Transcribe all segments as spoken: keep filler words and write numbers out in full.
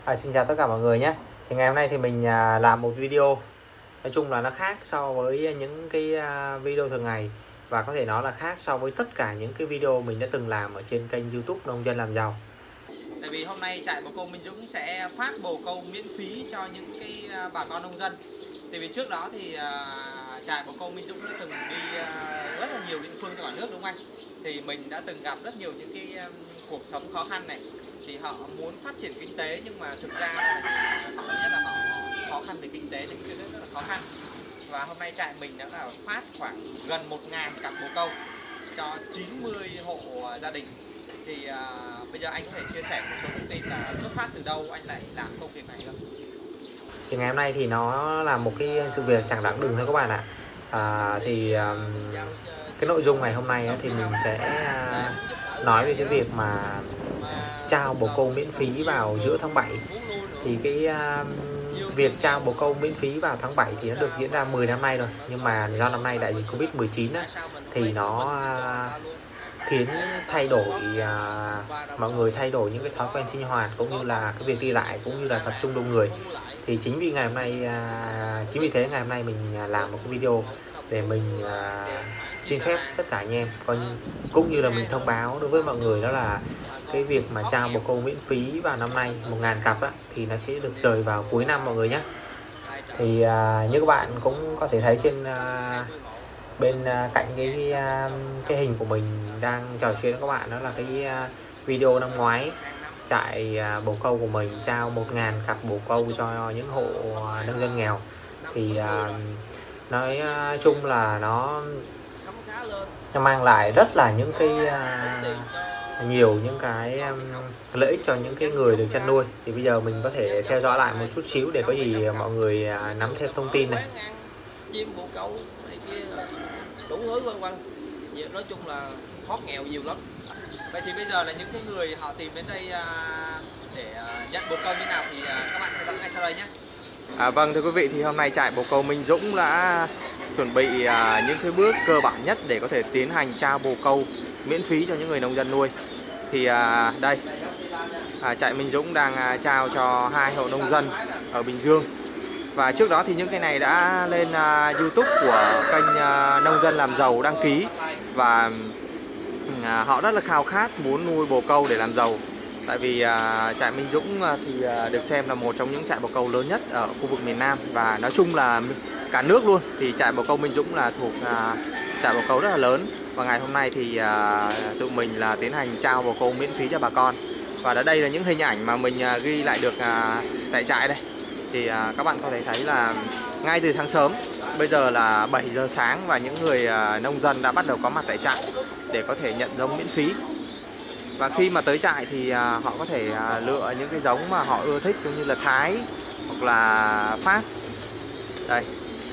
À, xin chào tất cả mọi người nhé. Thì ngày hôm nay thì mình à, làm một video nói chung là nó khác so với những cái à, video thường ngày, và có thể nói là khác so với tất cả những cái video mình đã từng làm ở trên kênh YouTube Nông Dân Làm Giàu. Tại vì hôm nay trại bồ câu Minh Dũng sẽ phát bồ câu miễn phí cho những cái à, bà con nông dân. Tại vì trước đó thì à, trại bồ câu Minh Dũng đã từng đi à, rất là nhiều địa phương trong cả nước, đúng không anh? Thì mình đã từng gặp rất nhiều những cái um, cuộc sống khó khăn này, thì họ muốn phát triển kinh tế nhưng mà thực ra họ nhất là họ khó khăn về kinh tế, thì cái rất là khó khăn. Và hôm nay trại mình đã là phát khoảng gần một ngàn cặp bồ câu cho chín mươi hộ gia đình. Thì uh, bây giờ anh có thể chia sẻ một số thông tin là xuất phát từ đâu anh lại làm công việc này không? Thì ngày hôm nay thì nó là một cái sự việc chẳng đáng đừng thôi các bạn ạ. À, thì um, cái nội dung ngày hôm nay thì mình sẽ uh, nói về cái việc mà trao bồ câu miễn phí vào giữa tháng bảy. Thì cái uh, việc trao bồ câu miễn phí vào tháng bảy thì nó được diễn ra mười năm nay rồi, nhưng mà do năm nay đại dịch Covid mười chín á, thì nó uh, khiến thay đổi uh, mọi người thay đổi những cái thói quen sinh hoạt cũng như là cái việc đi lại cũng như là tập trung đông người. Thì chính vì ngày hôm nay uh, chính vì thế ngày hôm nay mình làm một cái video để mình uh, xin phép tất cả anh em coi, cũng như là mình thông báo đối với mọi người, đó là cái việc mà trao bồ câu miễn phí vào năm nay một ngàn cặp á, thì nó sẽ được rời vào cuối năm mọi người nhé. Thì uh, như các bạn cũng có thể thấy trên uh, bên uh, cạnh cái uh, cái hình của mình đang trò chuyện với các bạn, đó là cái uh, video năm ngoái trại uh, bồ câu của mình trao một ngàn cặp bồ câu cho những hộ uh, nông dân nghèo. Thì uh, nói uh, chung là nó nó mang lại rất là những cái uh, nhiều những cái um, lợi ích cho những cái người được chăn nuôi. Thì bây giờ mình có thể theo dõi lại một chút xíu để có gì mọi người uh, nắm thêm thông tin này. Chim bồ câu này kia đủ thứ vân vân, nói chung là thoát nghèo nhiều lắm. Vậy thì bây giờ là những cái người họ tìm đến đây để nhận bồ câu như nào thì các bạn theo dõi ngay sau đây nhé. À, vâng thưa quý vị, thì hôm nay trại bồ câu Minh Dũng đã chuẩn bị à, những cái bước cơ bản nhất để có thể tiến hành trao bồ câu miễn phí cho những người nông dân nuôi. Thì à, đây à, trại Minh Dũng đang à, trao cho hai hộ nông dân ở Bình Dương. Và trước đó thì những cái này đã lên uh, YouTube của kênh uh, Nông Dân Làm Giàu đăng ký. Và uh, họ rất là khao khát muốn nuôi bồ câu để làm giàu. Tại vì uh, trại Minh Dũng uh, thì uh, được xem là một trong những trại bồ câu lớn nhất ở khu vực miền Nam, và nói chung là cả nước luôn. Thì trại bồ câu Minh Dũng là thuộc uh, trại bồ câu rất là lớn. Và ngày hôm nay thì uh, tụi mình là tiến hành trao bồ câu miễn phí cho bà con. Và ở đây là những hình ảnh mà mình uh, ghi lại được uh, tại trại đây. Thì à, các bạn có thể thấy là ngay từ sáng sớm, bây giờ là bảy giờ sáng, và những người à, nông dân đã bắt đầu có mặt tại trại để có thể nhận giống miễn phí. Và khi mà tới trại thì à, họ có thể à, lựa những cái giống mà họ ưa thích, giống như là Thái hoặc là Pháp. Đây.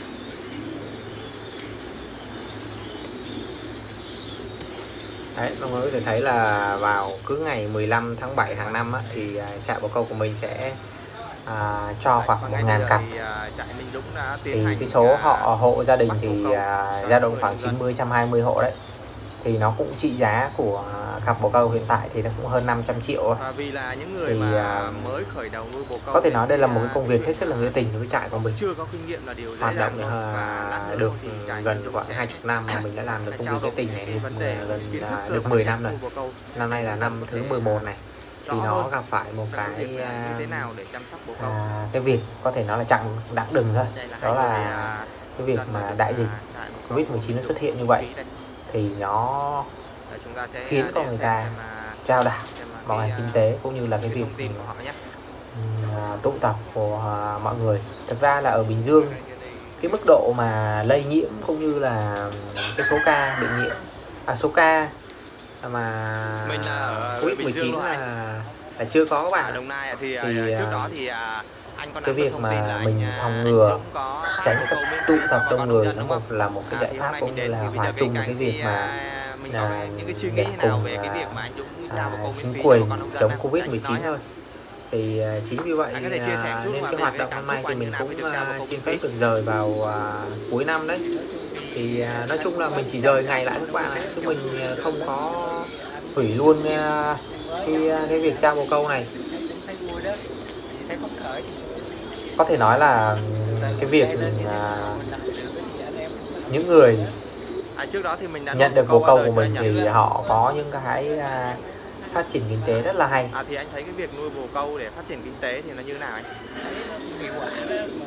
Đấy, mọi người có thể thấy là vào cứ ngày mười lăm tháng bảy hàng năm á, thì trại bồ câu của mình sẽ À, cho khoảng một ngàn cặp. Thì cái số họ hộ gia đình thì dao động khoảng chín mươi trăm hai mươi hộ đấy. Thì nó cũng trị giá của cặp bồ câu hiện tại thì nó cũng hơn năm trăm triệu rồi. Vì là những người thì mà mới khởi đầu nuôi bồ câu, có thể nói đây là một cái công việc hết sức là nghĩa tình với trại của mình. Chưa có kinh nghiệm là điều hoạt động uh, được gần khoảng hai mươi năm mà mình đã làm được công việc nghĩa tình này gần uh, được mười năm rồi. Năm nay là năm thứ mười một này. Thì nó gặp phải một cái uh, cái việc có thể nói là chẳng đáng đừng thôi, đó là cái việc mà đại dịch Covid mười chín nó xuất hiện như vậy, thì nó khiến con người ta trao đảo mọi ngành kinh tế cũng như là cái việc uh, tụ tập của uh, mọi người. Thực ra là ở Bình Dương, cái mức độ mà lây nhiễm cũng như là cái số ca bị nhiễm à số ca mà Covid mười chín là là chưa có các bạn. Đồng Nai thì, thì trước đó thì anh có cái việc mà mình phòng ngừa tránh các tụ tập đông người nó một là một cái giải pháp cũng như là hòa chung cái việc mà là để cùng à, chính quyền chống Covid mười chín thôi. Thì uh, chính vì vậy uh, nên cái hoạt động năm nay thì mình cũng uh, xin phép được rời vào uh, cuối năm đấy. Thì uh, nói chung là mình chỉ rời ngày lại các bạn, chứ mình không có hủy luôn uh, cái, cái việc trao bồ câu này. có thể nói là cái việc à, những người À, trước đó thì mình đã nhận nuôi được bồ câu của bao giờ mình chưa thì anh nhỉ? họ có những cái à, phát triển kinh tế rất là hay. À, thì anh thấy cái việc nuôi bồ câu để phát triển kinh tế thì nó như thế nào anh? Hiệu quả đó mà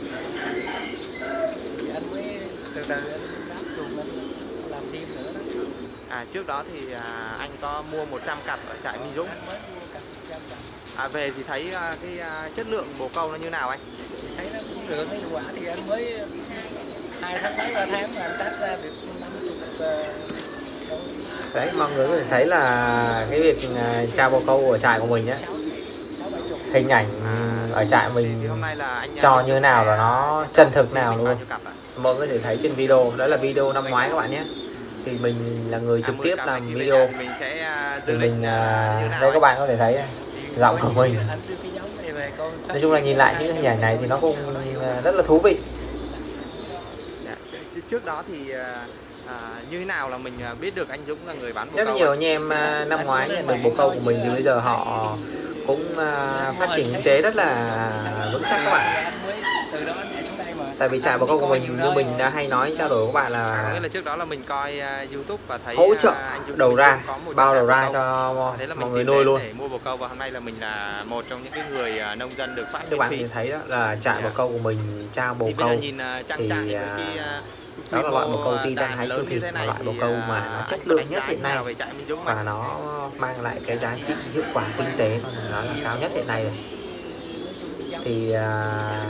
thì anh mới từ từ anh đáp chuồng anh làm thêm nữa đó. À, trước đó thì à, anh có mua một trăm cặp ở trại Minh Dũng. Anh mới mua cặp trăm cặp. À, về thì thấy à, cái à, chất lượng bồ câu nó như nào anh? Thì thấy nó cũng được, nó hiệu quả thì anh mới hai tháng mấy ba tháng mà anh tách ra được năm mươi đôi. Đấy, mọi người có thể thấy là cái việc à, trao bồ câu ở trại của mình nhé, hình ảnh ở trại Thì mình hôm nay là anh à, cho Minh như Dũng nào sẽ, là nó à, chân thực cho nào mình luôn. bao nhiêu cặp ạ? Mọi người có thể thấy trên video, đó là video năm ngoái các bạn nhé. Thì mình là người trực À, tiếp mười cặp này làm khi về video. nhà thì mình sẽ à, Thì dự mình định à, à, như nào đây các anh? bạn có thể thấy giọng của mình. Anh đưa cái giống này về con. Nói chung là nhìn lại những hình ảnh này thì nó cũng à, rất là thú vị. Dạ. Trước đó thì à, à, như thế nào là mình à, biết được anh Dũng là người bán bồ Rất câu là nhiều ạ? anh em à, năm ngoái nhận được bồ câu của mình thì bây giờ họ cũng à, phát triển kinh tế rất là vững chắc các bạn. Anh mới từ đó anh nhảy xuống đây mà. Tại vì trại bồ câu của mình như mình đã hay nói trao đổi với các bạn À, có nghĩa là là trước đó là mình coi uh, YouTube và thấy hỗ trợ uh, anh Dũng đầu ra, có một bao trang đầu trại ra bồ câu. cho Thế là mọi mình người tìm nuôi đến luôn. để mua bồ câu và hôm nay là mình là một trong những cái người uh, nông dân được phát Các miễn bạn phí. nhìn thấy đó là trại bồ câu của mình trao bồ Thì bây câu. giờ nhìn uh, trang thì, trại với à, cái uh, đó là loại bồ câu quy ti mô, đang uh, hái đàn siêu lớn thị, như thế là này loại bồ thì, câu uh, mà nó anh chất có lượng đánh nhất giá hiện như nay nào về trại Minh Dũng và ạ? nó mang lại cái giá trị hiệu quả kinh tế nó là cao nhất hiện nay rồi. Thì à,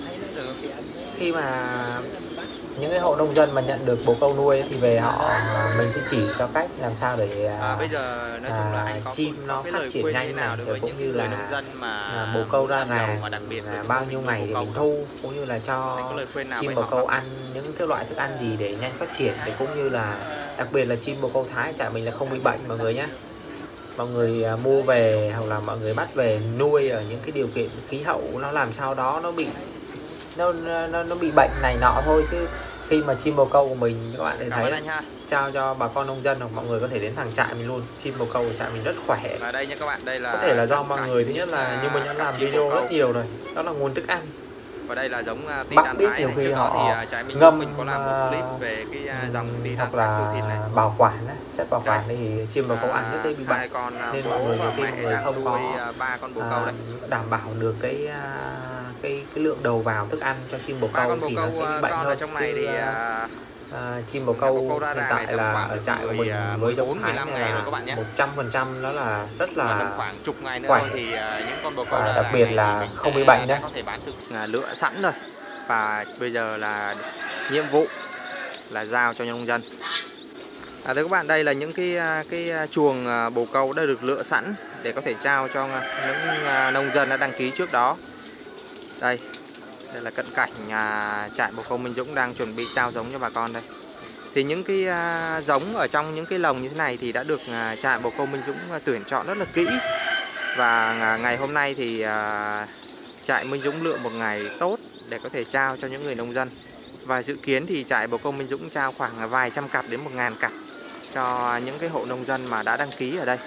khi mà những cái hộ nông dân mà nhận được bồ câu nuôi thì về họ mình sẽ chỉ cho cách làm sao để À, bây giờ nói chung là à, anh có, chim có nó cái phát lời triển khuyên nhanh như nào này, đối rồi với cũng những như người là nông dân mà à, bồ câu ra muốn làm giàu ràng và đặc biệt là là chúng bao tôi nhiêu nuôi ngày bồ thì câu mình không? thu, cũng như là cho Anh có lời khuyên nào chim với bồ họ câu không? ăn những thứ loại thức ăn gì để nhanh phát triển, thì cũng như là đặc biệt là chim bồ câu Thái trại mình là không bị bệnh mọi người nhé. Mọi người à, mua về hoặc là mọi người bắt về nuôi ở những cái điều kiện khí hậu nó làm sao đó nó bị nó nó, nó bị bệnh này nọ thôi, chứ khi mà chim bồ câu của mình các bạn để Cảm thấy ơn anh ha. trao cho bà con nông dân hoặc mọi người có thể đến thằng trại mình luôn. Chim bồ câu của trại mình rất khỏe. Và đây nha các bạn, đây là Có thể là do tất mọi cả người thứ những, nhất là à, như mình đã các làm chim bồ video câu. rất nhiều rồi, đó là nguồn thức ăn. Và đây là giống uh, Bác Titan biết Thái nhiều này. khi Trước đó họ thì uh, trại Minh ngâm Dũng mình có làm một clip về cái uh, dòng Titan hoặc Thái siêu thịt này. là bảo quản á, chất bảo quản Đây. thì chim bồ câu ăn rất dễ bị Hai bệnh, con uh, nên bố mọi người và nhiều khi mẹ mọi người đang không nuôi có uh, ba con bồ à, câu đấy. đảm bảo được cái à, cái cái lượng đầu vào thức ăn cho chim bồ Ba câu con bồ thì câu nó sẽ bị uh, bệnh con hơn. ở trong này Chứ, thì à, uh, À, chim bồ bồ câu câu ra hiện ràng tại này tầm là khoảng ở được trại của mười, mình à, với giống mười bốn, Thái mười lăm này ngày rồi là các bạn nhé. một trăm phần trăm nó là rất Và tầm là khoảng chục ngày nữa khỏe. thôi thì uh, những con bồ câu Và ra đặc ràng biệt này là thì mình không sẽ bị bệnh đã nữa. có thể bán thực uh, lựa sẵn rồi. Và bây giờ là nhiệm vụ là giao cho nông dân. À, thưa các bạn, đây là những cái cái chuồng bồ câu đã được lựa sẵn để có thể trao cho những nông dân đã đăng ký trước đó. Đây, đây là cận cảnh nhà trại bồ câu Minh Dũng đang chuẩn bị trao giống cho bà con đây. Thì những cái uh, giống ở trong những cái lồng như thế này thì đã được uh, trại bồ câu Minh Dũng uh, tuyển chọn rất là kỹ. Và uh, ngày hôm nay thì uh, trại Minh Dũng lựa một ngày tốt để có thể trao cho những người nông dân. Và dự kiến thì trại bồ câu Minh Dũng trao khoảng vài trăm cặp đến một ngàn cặp cho những cái hộ nông dân mà đã đăng ký ở đây.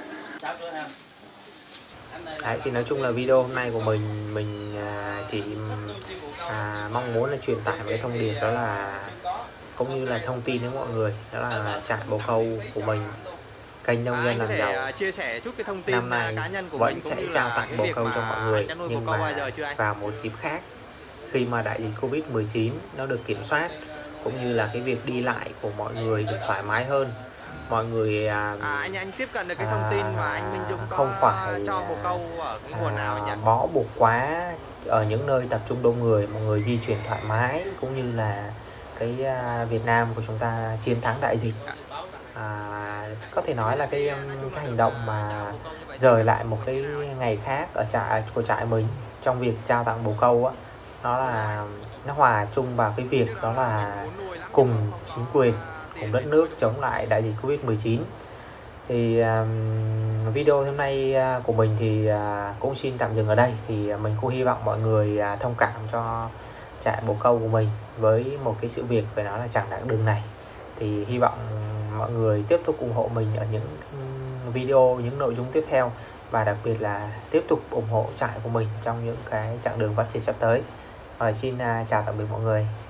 Đấy, thì nói chung là video hôm nay của mình mình à, chỉ à, mong muốn là truyền tải một cái thông điệp, đó là cũng như là thông tin đến mọi người, đó là trại bồ câu của mình, kênh nông dân làm giàu À, chia sẻ chút cái thông tin năm nay cá nhân của vẫn mình sẽ trao tặng bồ câu cho mọi người, nhưng mà chưa anh? vào một dịp khác, khi mà đại dịch Covid mười chín nó được kiểm soát, cũng như là cái việc đi lại của mọi người được thoải mái hơn, mọi người à, à, anh anh tiếp cận được cái thông tin mà anh Minh Dũng có không phải cho bồ câu ở cái nguồn nào nhỉ? à, bó buộc quá ở những nơi tập trung đông người, mọi người di chuyển thoải mái, cũng như là cái à, Việt Nam của chúng ta chiến thắng đại dịch. À, có thể nói là cái cái hành động mà rời lại một cái ngày khác ở trại của trại mình trong việc trao tặng bồ câu á, nó là nó hòa chung vào cái việc đó là cùng chính quyền, cùng đất nước chống lại đại dịch Covid mười chín. Thì um, video hôm nay uh, của mình thì uh, cũng xin tạm dừng ở đây. Thì uh, mình cũng hy vọng mọi người uh, thông cảm cho trại bồ câu của mình với một cái sự việc phải nói là chẳng đáng đường này. Thì hy vọng mọi người tiếp tục ủng hộ mình ở những video, những nội dung tiếp theo và đặc biệt là tiếp tục ủng hộ trại của mình trong những cái chặng đường phát triển sắp tới. Rồi xin chào tạm biệt mọi người.